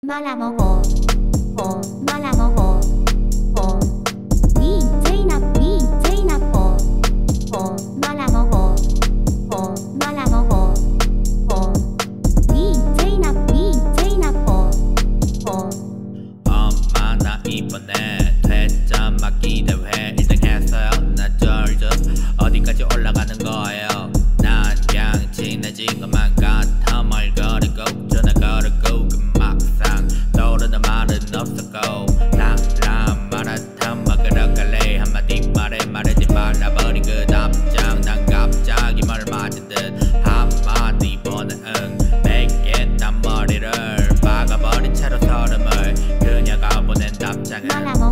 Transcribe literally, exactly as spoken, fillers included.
말아먹어 어 말아먹어 어 니 제이납 니 제이납 어 어 말아먹어 어 말아먹어 어 니 제이납 니 제이납 어 어 엄마 나 이번에 퇴짜 맞기 대회 일 등 했어요. 나 쩔죠. 어디까지 올라가는 거예요. 난 그냥 친해진 것만 같아. 말 걸고 전화 걸고 그 막상 떠오르는 말은 없었고 라라 마라탕 먹으러 갈래 한마디 말해 말하지 말아버린 그 답장. 난 갑자기 말을 맞은 듯 한마디 보내 응 베개 딴 머리를 박아버린 채로 서름을 그녀가 보낸 답장은